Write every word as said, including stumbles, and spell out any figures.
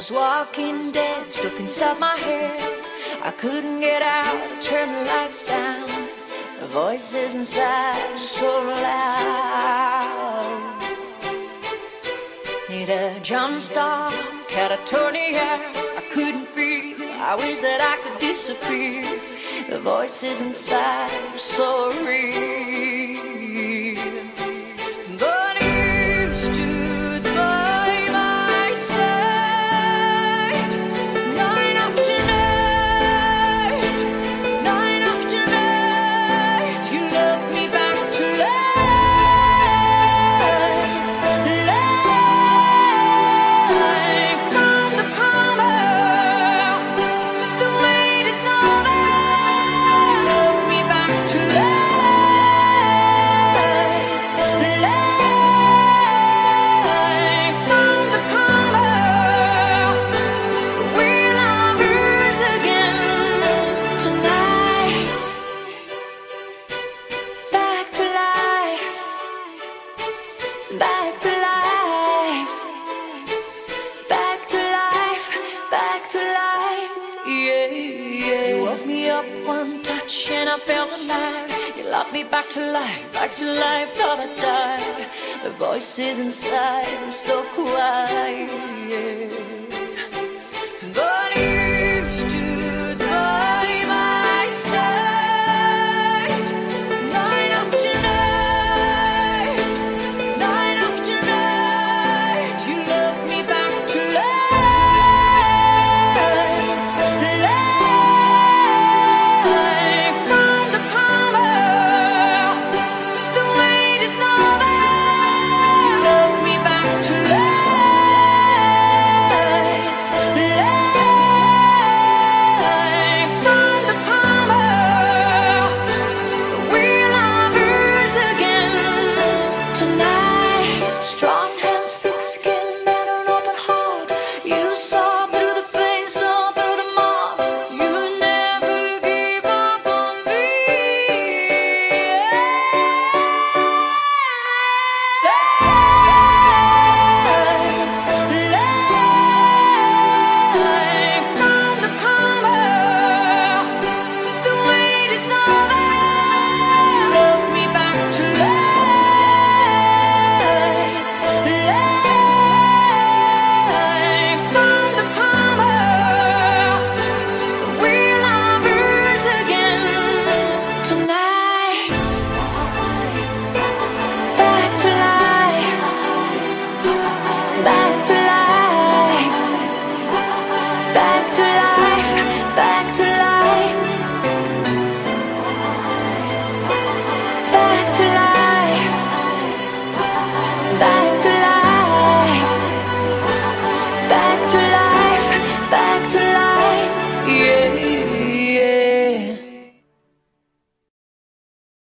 was walking dead, stuck inside my head. I couldn't get out, I turned the lights down. The voices inside were so loud. Need a jump start, catatonia. I couldn't feel, I wish that I could disappear. The voices inside were so real. But you stood by my side, night after night, night after night. You loved me back to life, life from the coma. The wait is over. Love me back to life, life from the coma. We're lovers again tonight. Back to life, back to life, back to life, back to life. Yeah, yeah. You woke me up one touch and I felt alive. You loved me back to life, back to life, thought I'd die. The voices inside were so quiet.